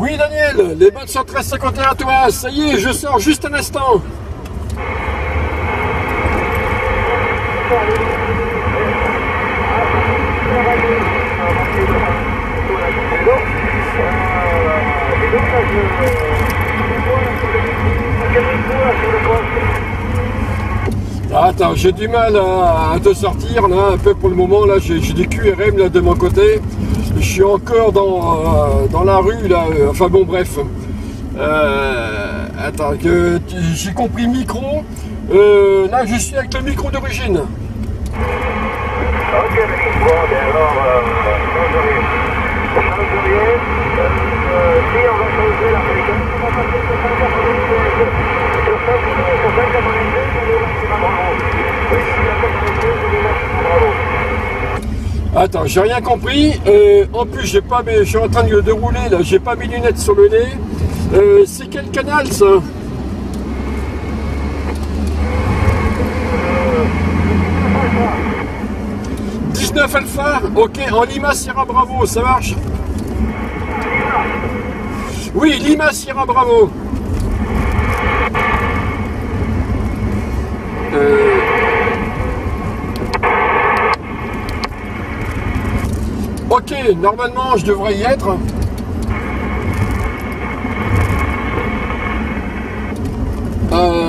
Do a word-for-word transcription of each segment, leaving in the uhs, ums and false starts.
Oui Daniel, les bonnes sont treize cinquante et un à toi, ça y est, je sors juste un instant. Attends, j'ai du mal à, à te sortir là, un peu pour le moment, là j'ai du Q R M là de mon côté. Je suis encore dans, euh, dans la rue là, euh, enfin bon bref. Euh, attends, que j'ai compris micro. Euh, là je suis avec le micro d'origine. Ok, bon, ben alors, euh, on change rien. Euh, si on va changer la fréquence, on va passer sur cent quatre-vingt-seize. Sur cent quatre-vingt-seize, on est maximum bravo. Oui, sur cent quatre-vingt-seize, on est maximum bravo. Attends, j'ai rien compris. Euh, en plus, j'ai pas mes, je suis en train de, de rouler là, j'ai pas mes lunettes sur le nez. Euh, c'est quel canal ça? dix-neuf Alpha, ok, en Lima Sierra Bravo, ça marche? Oui, Lima Sierra Bravo. Euh... Ok, normalement je devrais y être. Euh...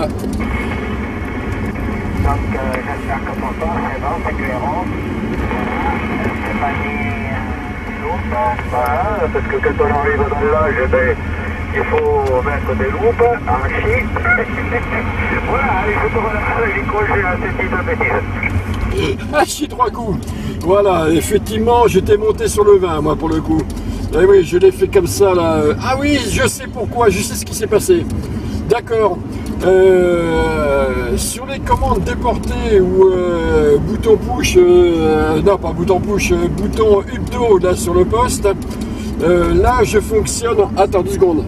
Donc, euh, j'espère que pour toi, c'est bon, c'est clairant. C'est pas des loupes. Voilà, parce que quand on arrive dans l'âge, ben, il faut mettre des loupes, en chi. Voilà, allez, je te relâche, j'ai croché à cette petite bêtise. Ah, chi trois coups. Voilà, effectivement, j'étais monté sur le vin, moi, pour le coup. Et oui, je l'ai fait comme ça, là. Ah oui, je sais pourquoi, je sais ce qui s'est passé. D'accord. Euh, sur les commandes déportées ou euh, bouton push, euh, non pas bouton push, euh, bouton Ubdo là sur le poste, euh, là je fonctionne. Attends deux secondes.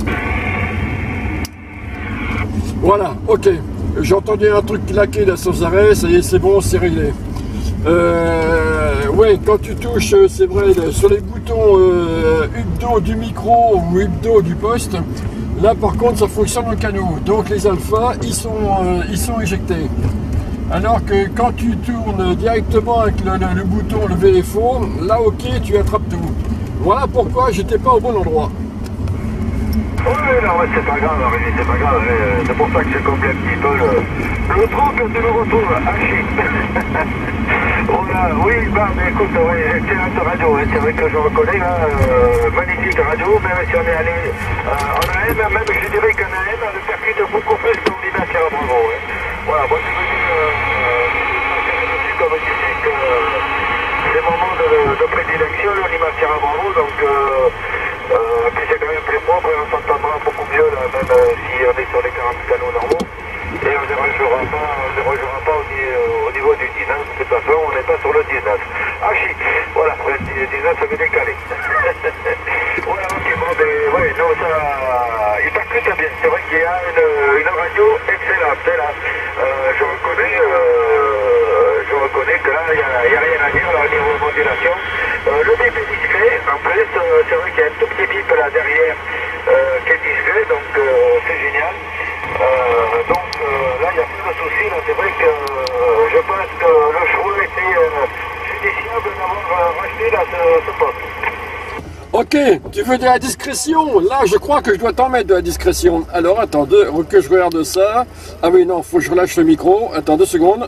Voilà, ok. J'ai entendu un truc claquer là sans arrêt, ça y est, c'est bon, c'est réglé. Euh, ouais, quand tu touches, c'est vrai, sur les boutons euh, Ubdo du micro ou Ubdo du poste. Là par contre ça fonctionne au canot, donc les alphas ils sont, euh, ils sont éjectés. Alors que quand tu tournes directement avec le, le, le bouton le V F O, là ok tu attrapes tout. Voilà pourquoi j'étais pas au bon endroit. Oui, non, mais c'est pas grave, c'est pas grave, c'est pour ça que j'ai compris un petit peu le, le trou que tu me retrouves, haché. Voilà, oui, bah, mais écoute, oui, excellente radio, hein, c'est vrai que je reconnais, là, euh, magnifique radio, même si on est allé euh, en A M, même je dirais qu'en A M, on le percute beaucoup plus qu'on dit à Sierra Bravo. Hein. Voilà, moi je me dis, euh, euh, comme tu sais que euh, c'est mon moment de, de prédilection, on y va à Sierra Bravo, donc euh, euh, puis c'est quand même plus propre et on s'entendra beaucoup mieux, là, même euh, si on est sur les quarante canaux normaux. Et on ne dérogera pas, on ne dérogera pas au, au niveau du dix-neuf, de toute façon on n'est pas sur le dix-neuf. Ah chi, voilà, le dix-neuf ça veut décaler. Voilà, ok, bon, ben ouais, non, ça, il percute bien, c'est vrai qu'il y a une, une radio excellente, là. Euh, je reconnais, euh, je reconnais que là, il n'y a, a rien à dire là, au niveau modulation. Euh, le bip est discret, en plus, euh, c'est vrai qu'il y a un tout petit bip là derrière euh, qui est discret, donc euh, c'est génial. Euh, donc euh, là, il n'y a plus de soucis. C'est vrai que euh, je pense que le choix était euh, judiciable d'avoir euh, racheté là, ce, ce poste. Ok, tu veux de la discrétion? Là, je crois que je dois t'en mettre de la discrétion. Alors, attends, deux, que je regarde ça. Ah oui, non, faut que je relâche le micro. Attends deux secondes.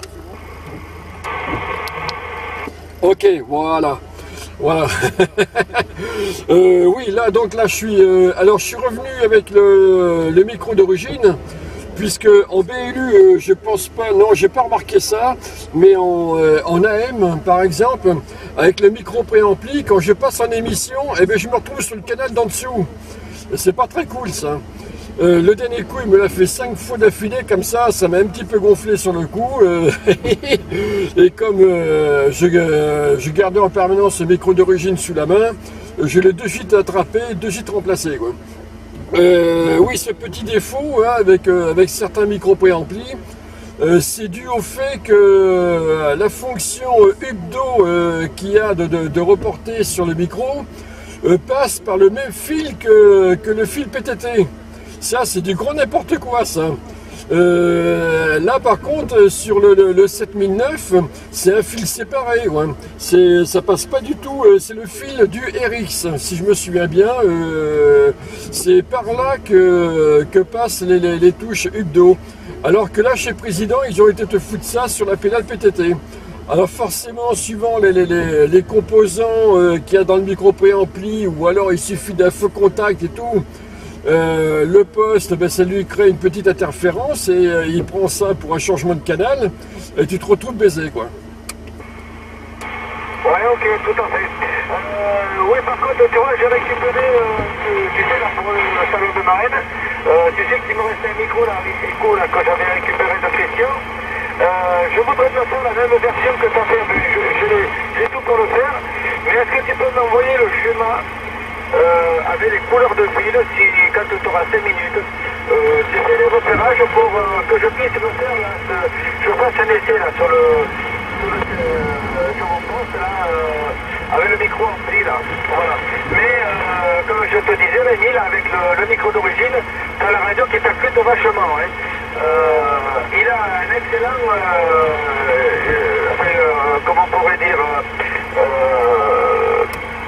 Ok, voilà. Voilà. euh, oui, là, donc là, je suis... Euh, alors, je suis revenu avec le, le micro d'origine, puisque en B L U, euh, je pense pas... Non, j'ai pas remarqué ça, mais en, euh, en A M, par exemple, avec le micro préampli, quand je passe en émission, eh bien, je me retrouve sur le canal d'en dessous. C'est pas très cool, ça. Euh, le dernier coup, il me l'a fait cinq fois d'affilée, comme ça, ça m'a un petit peu gonflé sur le coup. Euh, et comme euh, je, euh, je gardais en permanence ce micro d'origine sous la main, je l'ai de suite attrapé, de suite remplacé, quoi. Euh, oui, ce petit défaut, hein, avec, euh, avec certains micros préamplis, euh, c'est dû au fait que euh, la fonction Ubdo euh, qu'il y a de, de, de reporter sur le micro, euh, passe par le même fil que, que le fil P T T. Ça, c'est du gros n'importe quoi, ça. Euh, là, par contre, sur le, le, le sept mille neuf, c'est un fil séparé. Ouais. C'est, ça passe pas du tout. Euh, c'est le fil du R X, si je me souviens bien. Euh, c'est par là que, que passent les, les, les touches U B D O. Alors que là, chez Président, ils ont été te foutre ça sur la pédale P T T. Alors forcément, suivant les, les, les, les composants euh, qu'il y a dans le micro préampli, ou alors il suffit d'un faux contact et tout, euh, le poste, ben, ça lui crée une petite interférence et euh, il prend ça pour un changement de canal et tu te retrouves baisé, quoi. Ouais, ok, tout à fait. Euh, oui, par contre, tu vois, j'ai récupéré, euh, tu sais, là, pour le salon de marraine, euh, tu sais qu'il me restait un micro, là, un micro, là, que j'avais récupéré de Christian. Euh, je voudrais te faire la même version que tu as fait, j'ai tout pour le faire, mais est-ce que tu peux m'envoyer le schéma euh, avec les couleurs de fil, si, quand tu auras cinq minutes, euh, tu fais les repérages pour euh, que je puisse me faire, là, ce, je fasse un essai, là, sur le, sur le, euh, sur mon poste, là, euh, avec le micro ampli, là, voilà. Mais, euh, comme je te disais, Rémi, là, avec le, le micro d'origine, tu as la radio qui percute vachement, hein. Euh, il a un excellent, euh, euh, enfin, euh, comment on pourrait dire, euh, euh,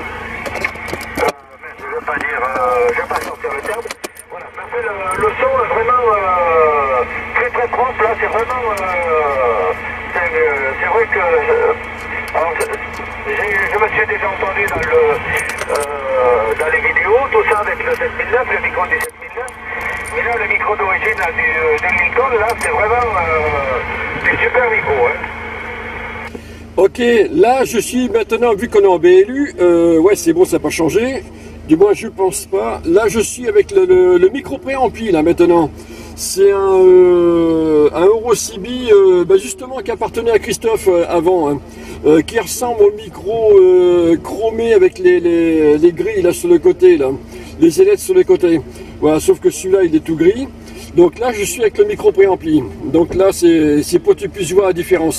je ne veux pas dire, euh, je ne vais pas sortir le terme, voilà, mais enfin, le, le son est vraiment euh, très très propre, là, c'est vraiment, euh, c'est vrai que, euh, alors, je, je me suis déjà entendu dans, le, euh, dans les vidéos, tout ça avec le sept mille neuf, le micro du sept mille neuf. Mais là, le micro d'origine du, du Lincoln, là, c'est vraiment euh, des super micros. Hein. Ok, là, je suis maintenant, vu qu'on est en B L U, euh, ouais, c'est bon, ça n'a pas changé. Du moins, je pense pas. Là, je suis avec le, le, le micro préampli, là, maintenant. C'est un, euh, un Eurocibi, euh, bah, justement, qui appartenait à Christophe euh, avant, hein, euh, qui ressemble au micro euh, chromé avec les, les, les grilles, là, sur le côté, là. Les ailettes sur les côtés. Voilà, sauf que celui-là, il est tout gris. Donc là, je suis avec le micro préampli. Donc là, c'est pour que tu puisses voir la différence.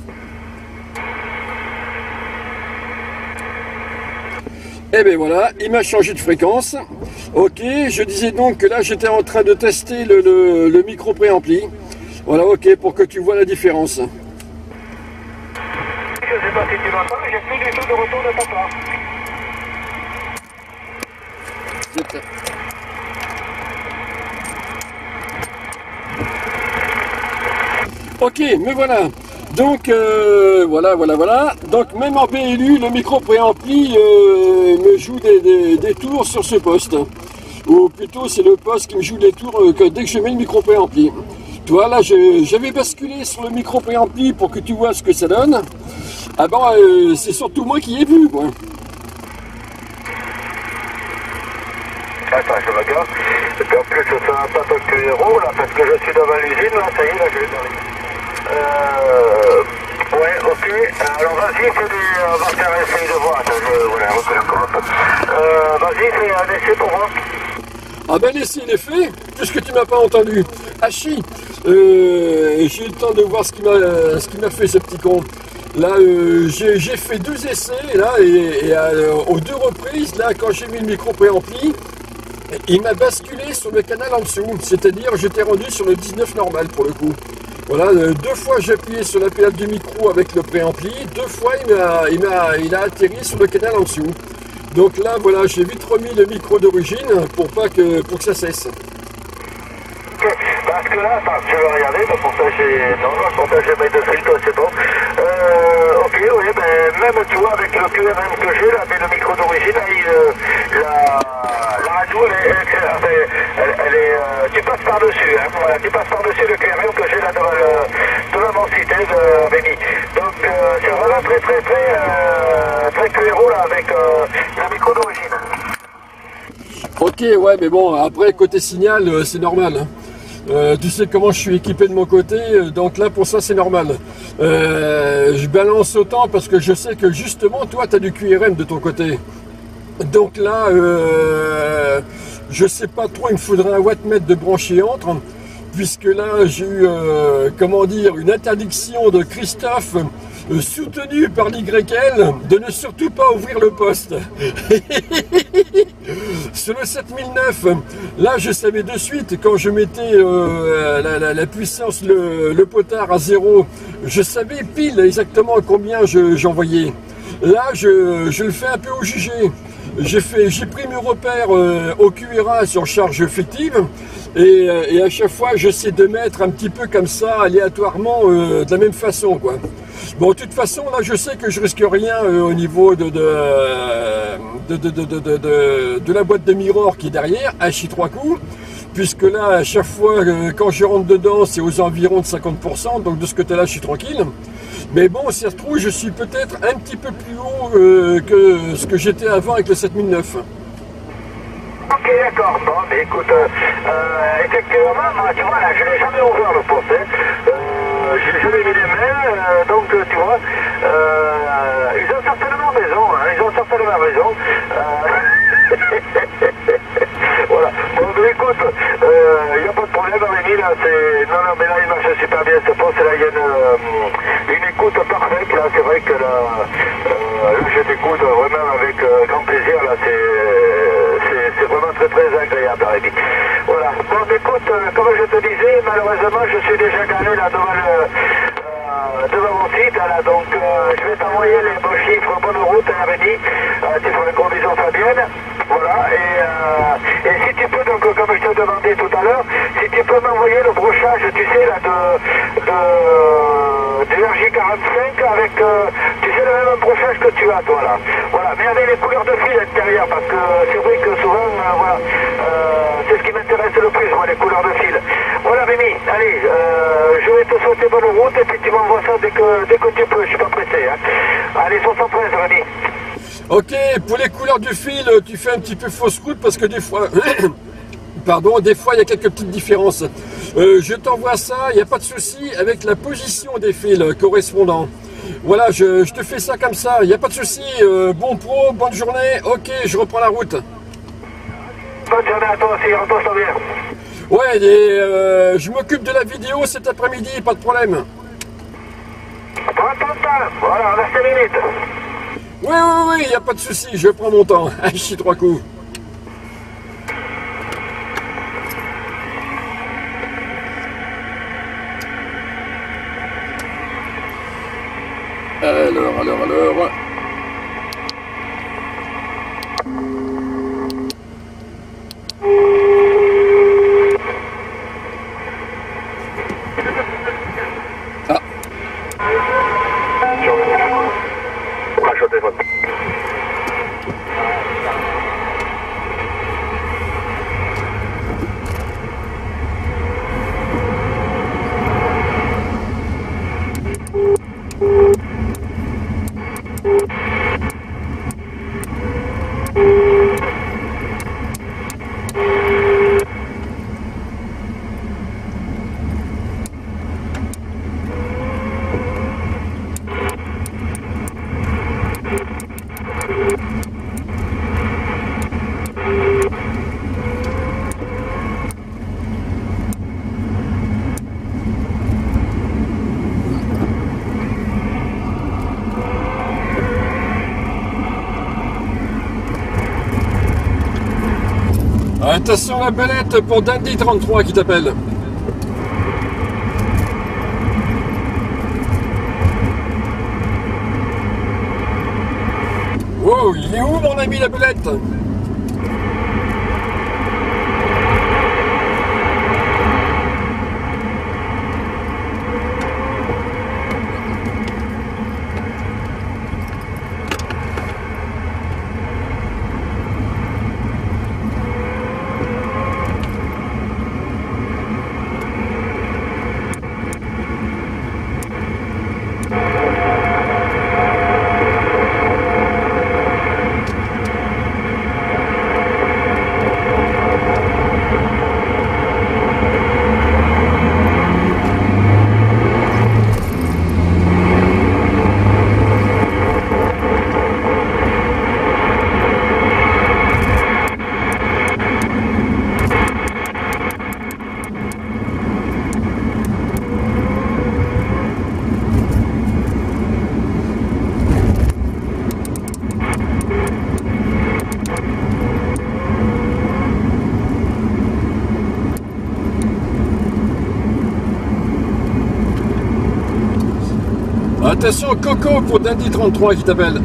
Et bien voilà, il m'a changé de fréquence. Ok, je disais donc que là, j'étais en train de tester le, le, le micro préampli. Voilà, ok, pour que tu vois la différence. Je ne sais pas si tu m'entends, mais j'ai plus du tout de retour de ta part. Ok, me voilà. Donc euh, voilà, voilà, voilà. Donc même en B L U, le micro préampli euh, me joue des, des, des tours sur ce poste. Ou plutôt, c'est le poste qui me joue des tours euh, que dès que je mets le micro préampli. Tu vois, là, j'avais basculé sur le micro préampli pour que tu vois ce que ça donne. Ah bon, euh, c'est surtout moi qui ai vu, quoi. Attends, je regarde. En plus, ça va pas ton numéro, là, parce que je suis devant l'usine, là, ça y est, là, je vais dans les... Euh... Ouais, ok. Alors, vas-y, fais des... On va faire un essai de voir. Attends, je... Voilà, recommence. Euh, vas-y, fais un essai pour voir. Ah ben l'essai il est fait, puisque tu m'as pas entendu. Hachi, euh, j'ai eu le temps de voir ce qu'il m'a ce qu'il m'a fait, ce petit con. Là, euh, j'ai fait deux essais, là, et, et euh, aux deux reprises, là, quand j'ai mis le micro préampli, il m'a basculé sur le canal en dessous. C'est-à-dire, j'étais rendu sur le dix-neuf normal, pour le coup. Voilà, euh, deux fois j'ai appuyé sur la pédale du micro avec le préampli, deux fois il a, il a, il a atterri sur le canal en dessous. Donc là, voilà, j'ai vite remis le micro d'origine pour pas que pour que ça cesse. Parce que là, attends, je vais regarder, donc pour ça j'ai... Non, pour ça j'ai mis deux filtres, c'est bon. Euh, ok, oui, ben même tu vois, avec le Q R M que j'ai, là, avec le micro d'origine, la, la radio, elle est excellente. Elle, elle, elle est... Euh, tu passes par-dessus, hein, voilà, tu passes par-dessus le Q R M que j'ai là devant, le, devant mon site de Rémi. Donc euh, c'est vraiment très très très euh, très clairo là, avec euh, le micro d'origine. Ok, ouais, mais bon, après, côté signal, euh, c'est normal. Hein. Euh, tu sais comment je suis équipé de mon côté, euh, donc là, pour ça, c'est normal. Euh, je balance autant parce que je sais que, justement, toi, tu as du Q R M de ton côté. Donc là, euh, je sais pas trop, il me faudrait un wattmètre de brancher entre, puisque là, j'ai eu, euh, comment dire, une interdiction de Christophe euh, soutenu par l'Y L de ne surtout pas ouvrir le poste. Sur le sept mille neuf, là je savais de suite, quand je mettais euh, la, la, la puissance, le, le potard à zéro, je savais pile exactement combien j'envoyais. Là je, je le fais un peu au jugé. J'ai fait, j'ai pris mes repères euh, au Q R A sur charge fictive et, et à chaque fois j'essaie de mettre un petit peu comme ça aléatoirement euh, de la même façon quoi. Bon, de toute façon là je sais que je risque rien euh, au niveau de de, de, de, de, de, de, de la boîte de mirror qui est derrière, H I trois coups, puisque là à chaque fois euh, quand je rentre dedans c'est aux environs de cinquante pour cent, donc de ce côté là je suis tranquille. Mais bon, si ça se trouve, je suis peut-être un petit peu plus haut euh, que ce que j'étais avant avec le sept mille neuf. Ok, d'accord. Bon, mais écoute, euh, euh, effectivement, moi, tu vois, là, je n'ai jamais ouvert le poste. Hein. Euh, j'ai jamais mis les mains, euh, donc, tu vois, euh, ils ont certainement raison, hein, ils ont certainement raison. Euh... voilà. Bon, mais écoute, il euh, n'y a pas de problème, Rémi, là, c'est... Non, non, mais là, il marche super bien, ce poste, là, il y a une... Euh, une écoute parfaite, là, c'est vrai que là, euh, là je t'écoute vraiment avec euh, grand plaisir, là, c'est vraiment très très agréable, Rémi. Voilà, bon écoute, euh, comme je te disais, malheureusement je suis déjà garé là devant, le, euh, devant mon site, là, donc euh, je vais t'envoyer les bons chiffres, bonne route, hein, Rémi, euh, tu feras une condition Fabienne, voilà, et, euh, et si tu peux, donc comme je te demandais tout à l'heure, si tu peux m'envoyer le brochage, tu sais, là, de... de du R J quarante-cinq avec, euh, tu sais, le même brochage que tu as, toi, là. Voilà, mais avec les couleurs de fil intérieures, parce que c'est vrai que souvent, euh, voilà, euh, c'est ce qui m'intéresse le plus, moi, les couleurs de fil. Voilà, Rémi, allez, euh, je vais te souhaiter bonne route, et puis tu m'envoies ça dès que, dès que tu peux, je suis pas pressé, hein. Allez, soixante-treize, Rémi. Ok, pour les couleurs du fil, tu fais un petit peu fausse route, parce que des fois... Pardon, des fois il y a quelques petites différences. Euh, je t'envoie ça, il n'y a pas de souci avec la position des fils correspondants. Voilà, je, je te fais ça comme ça, il n'y a pas de souci. Euh, bon pro, bonne journée, ok, je reprends la route. Bonne journée à toi aussi, repose-toi bien. Ouais, et euh, je m'occupe de la vidéo cet après-midi, pas de problème. Prends ton temps, voilà, on a cinq minutes. Oui, oui, oui, il n'y a pas de souci, je prends mon temps. Je suis trois coups. Alors, alors, alors... Ah. Crash au téléphone. Attention la belette pour Dandy trente-trois qui t'appelle. Wow, il est où mon ami la belette? Attention, Coco pour Dandy trente-trois qui t'appelle.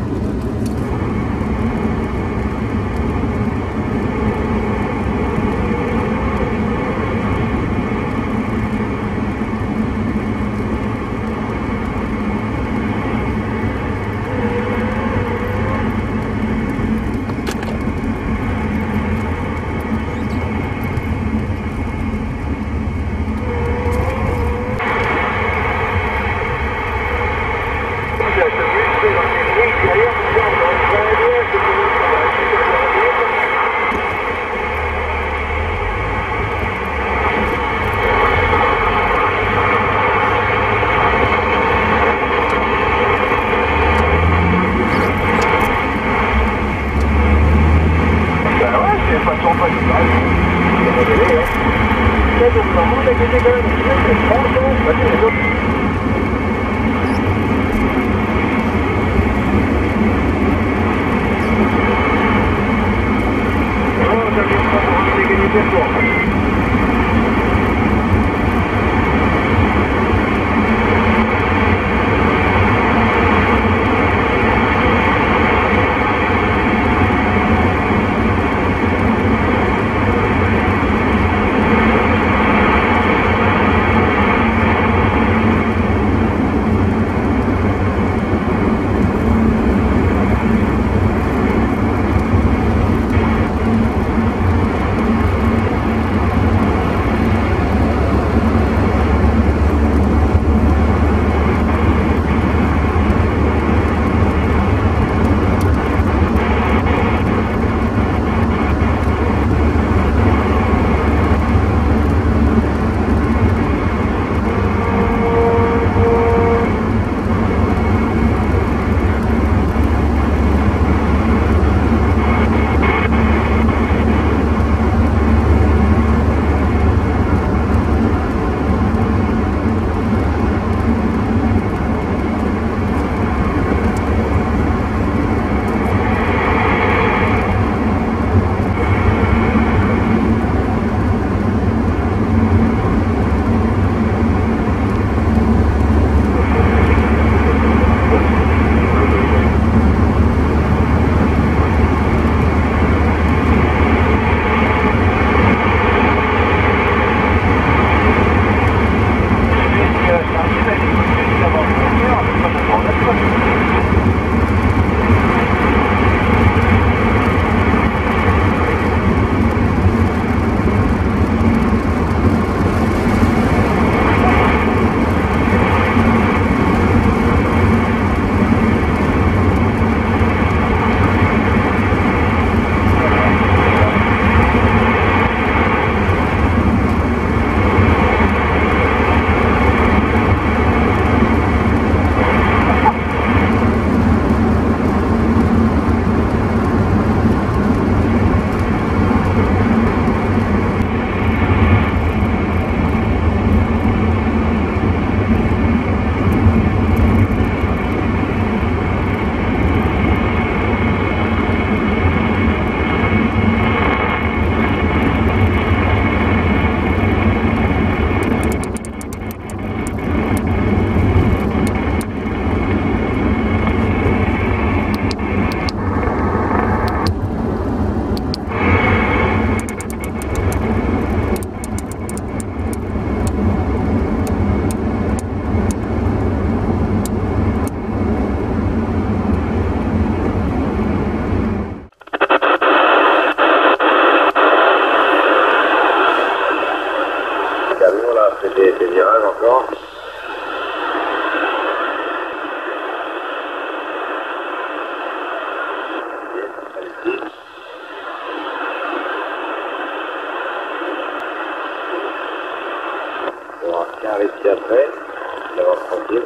Arrêter après, d'avoir tranquille.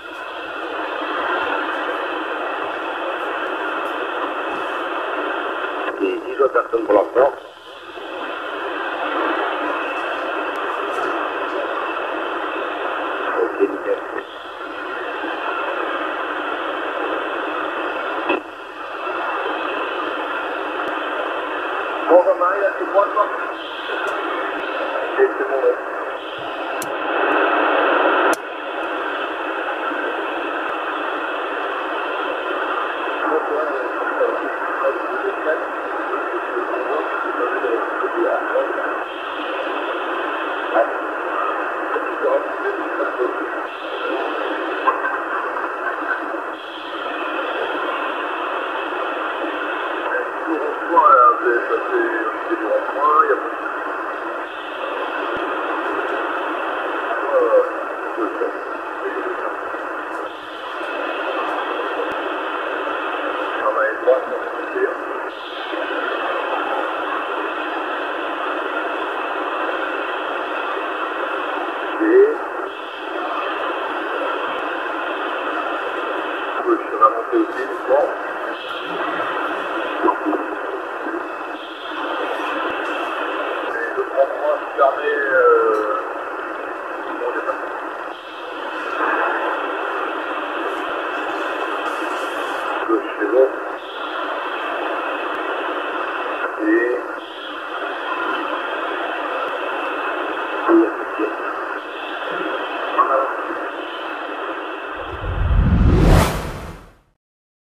Et dix autres personnes pour l'instant. Ok, nickel. Bon, Romain, il a fait trois fois. C'est bon, ouais. rond-point, là, vous avez passé au pied du rond-point, il y a pas et